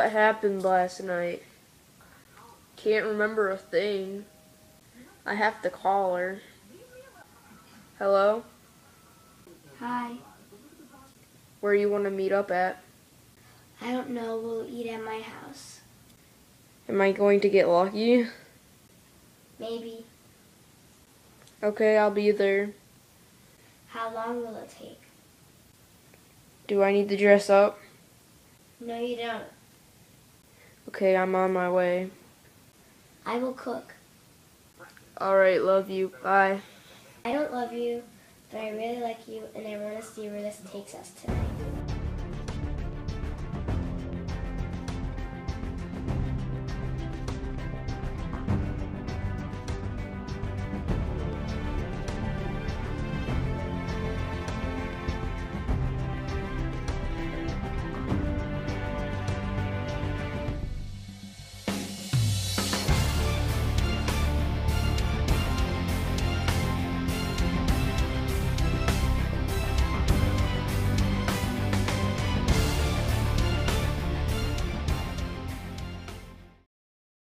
What happened last night? Can't remember a thing. I have to call her. Hello? Hi. Where you want to meet up at? I don't know. We'll eat at my house. Am I going to get lucky? Maybe. Okay, I'll be there. How long will it take? Do I need to dress up? No, you don't. Okay, I'm on my way. I will cook. Alright, love you. Bye. I don't love you, but I really like you, and I want to see where this takes us tonight.